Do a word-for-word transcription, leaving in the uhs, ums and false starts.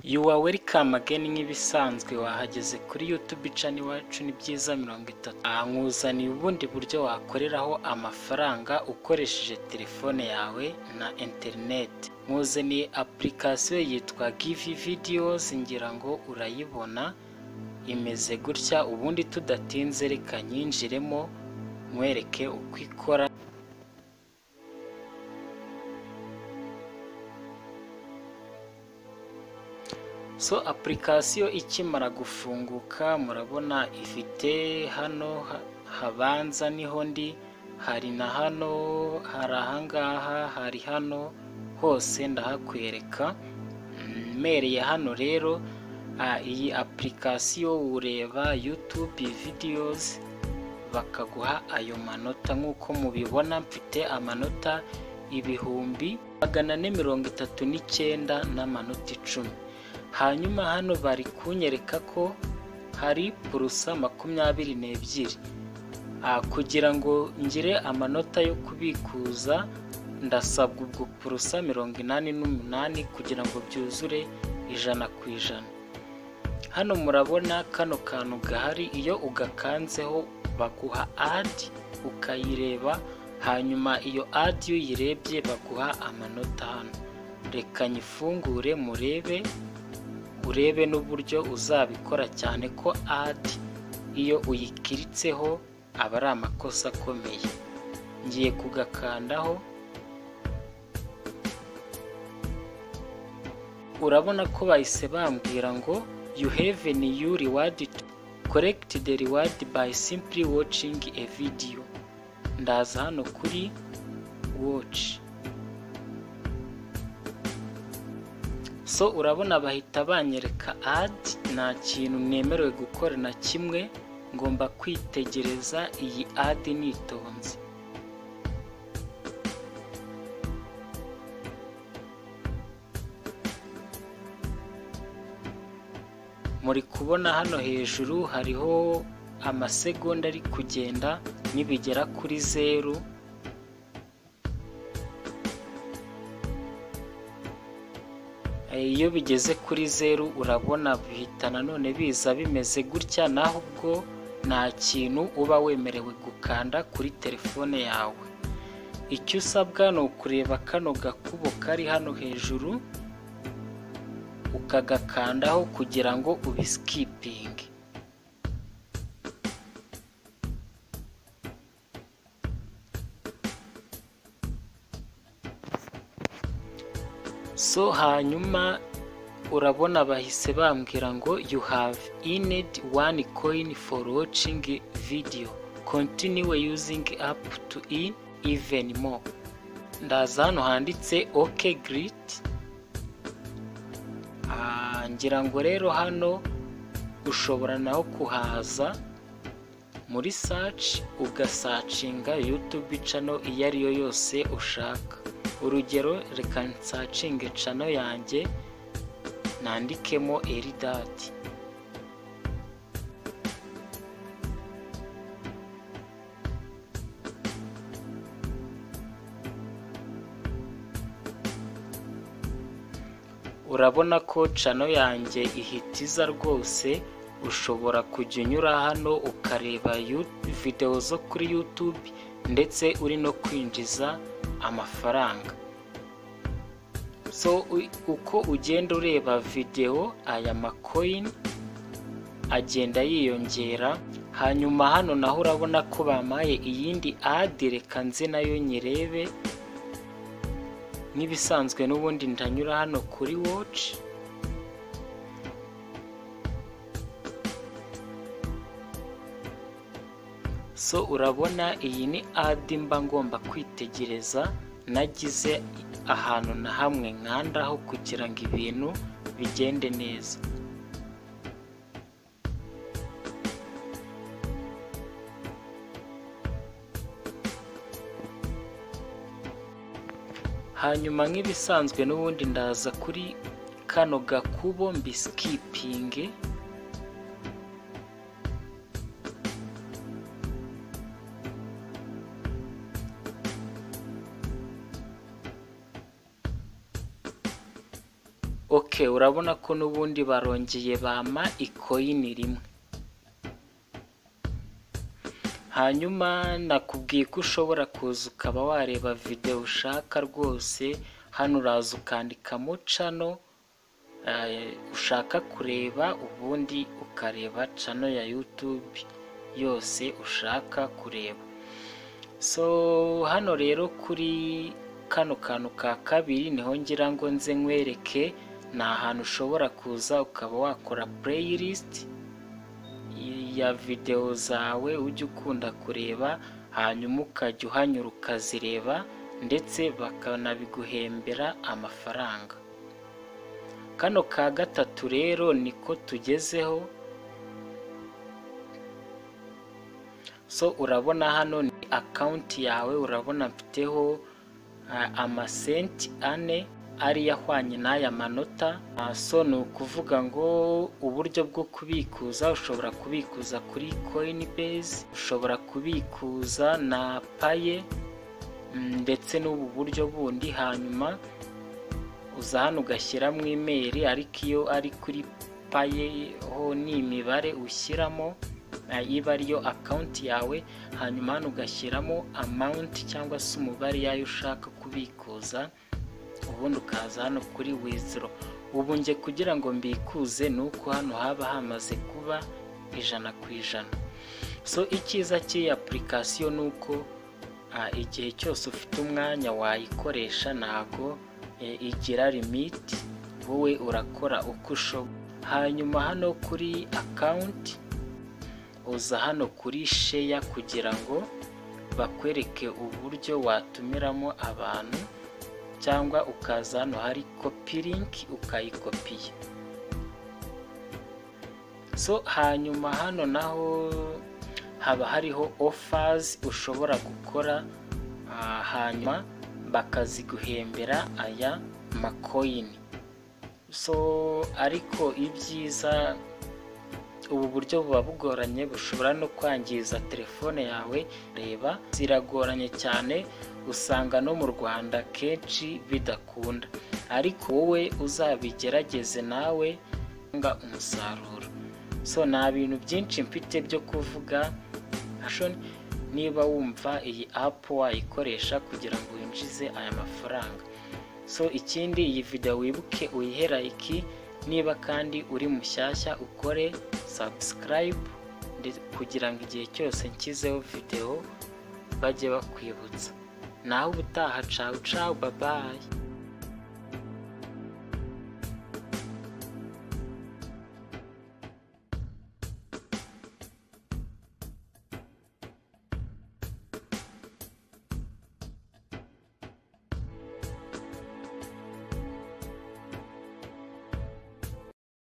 You are welcome again nk'ibisanzwe wahageze kuri YouTube channel iwacu ni byiza mirongo itatu. Nkuzaniye ubundi buryo wakoreraho amafaranga ukoresheje telefone yawe na internet. Nkuzaniye application yitwa givvy-videos, ngira ngo urayibona imeze gutya. Ubundi tudatinze reka nyinjiremo mwereke uko ikora. So application ikimara gufunguka murabona ifite hano habanza niho ndi, hari na hano, hari ahangaha, hari hano, hose ndahakwereka. Mereye hano rero iyi application ureba YouTube videos bakaguha ayo manota. Nkuko mubibona mfite amanota ibihumbi magana ane mirongo itatu n'icyenda n'amanota icumi. Hanyuma hano bari kunyereka ko hari purusa makumyabiri n'ebyiri. Kugira ngo ngire amanota yo kubikuza ndasabwa ubwo purusa mirongo inani n'umunani kugira ngo byuzure ijana ku ijana. Hano murabona kano kantu gahari, iyo ugakanzeho baguha ad ukayireba, hanyuma iyo ad iyo uyirebye baguha amanota hano. Reka nyifungure murebe, urebe n'uburyo uzabikora, cyane ko ad iyo uyikiritseho aba ari amakosa akomeye. Ngiye kugakandaho, urabona ko bahise bambwira ngo you have a new reward to collect the reward by simply watching a video. Ndaza hano kuri watch. So urabona bahita banyereka ad, nta kintu nemerewe gukora na kimwe, ngomba kwitegereza iyi ad nitonze. Muri kubona hano hejuru hariho amasegonda ari kugenda nibigera kuri zeru. Iyo bigeze kuri zeru urabona bihita nanone biza bimeze gutya, naho ubwo nta kintu uba wemerewe gukanda kuri telefone yawe. Icyo usabwa ni ukureba kano gakubo kari hano hejuru ukagakandaho kugira ngo ubiskipinge. So hanyuma urabona bahise bambwira ngo you have earned one coin for watching video, continue using up to earn even more. Ndaza hano handitse okay great. Ah, ngira ngo rero hano ushobora naho kuhaza muri search ugasacinga YouTube channel iyo ariyo yose ushaka. Urugero reka nsacinge channel yanjye nandikemo Eridad. Urabona ko channel yanjye ihitiza rwose. Ushobora kujya unyura hano ukareba video zo kuri YouTube ndetse uri no kwinjiza amafaranga. So uko ugenda ureba video aya macoin agenda yiyongera. Hanyuma hano naho urabona ko bamaye iyindi ad, reka nze nayo nyirebe. Nibisanzwe n'ubundi ndanyura hano kuri watch. So urabona iyi ni ad mba ngomba kwitegereza, nagize ahantu na hamwe nkandaho kugira ngo ibintu bigende neza. Hanyuma nk'ibisanzwe n'ubundi ndaza kuri kano gakubo mbiskipinge. Okay, urabona ko nubundi barongeye bama ikoyini rimwe. Hanyuma nakubwiye ko ushobora kuza ukaba wareba video ushaka rwose. Hano uraza ukandikamo channel ushaka kureba, ubundi ukareba channel ya YouTube yose ushaka kureba. So hano rero kuri kano kantu ka kabiri niho ngira ngo nze nkwereke, ni ahantu ushobora kuza ukaba wakora playlist ya video zawe ujye ukunda kureba, hanyuma ukajya uhanyura ukazireba ndetse bakanabiguhembera amafaranga. Kano ka gatatu rero niko tugezeho. So urabona hano ni account yawe, urabona mfiteho uh, amasenti ane ari yahwanye n'aya manota. Uh, so ni ukuvuga ngo uburyo bwo kubikuza, ushobora kubikuza kuri Coinbase, ushobora kubikuza na Paye ndetse n'ubu buryo bundi. Hanyuma uza hano ugashyiramo email, ariko iyo ari kuri Paye ho ni imibare ushyiramo iba ariyo account yawe. Hanyuma hano ugashyiramo amount cyangwa se umubare yayo ushaka kubikuza, ubundi ukaza hano kuri withdraw. Ubu nge kugira ngo mbikuze nuko hano haba hamaze kuba ijana ku ijana. So icyiza cy'iyi application nuko uh, igihe cyose ufite umwanya wayikoresha, ntago e, igira limit, wowe urakora uko ushoboye. Hanyuma hano kuri account uza hano kuri share kugira ngo bakwereke uburyo watumiramo abantu, cyangwa ukaza hano hari copy link ukayikopiye. So hanyuma hano naho haba hariho offers ushobora gukora, uh, hanyuma bakaziguhembera aya makoyini. So ariko ibyiza, ubu buryo buba bugoranye, bushobora no kwangiza telefone yawe. Reba, ziragoranye cyane, usanga no mu Rwanda kenshi bidakunda, ariko wowe uzabigerageze nawe nga umusaruro. So nta bintu byinshi mfite byo kuvuga. Niba wumva iyi app wayikoresha kugira ngo winjize aya mafaranga. So ikindi, iyi video wibuke uyihe like, niba kandi uri mushyashya ukore subscribe kugira ngo igihe cyose nshyizeho video bajye bakwibutsa. Naho ubutaha, ciao ciao, bye bye.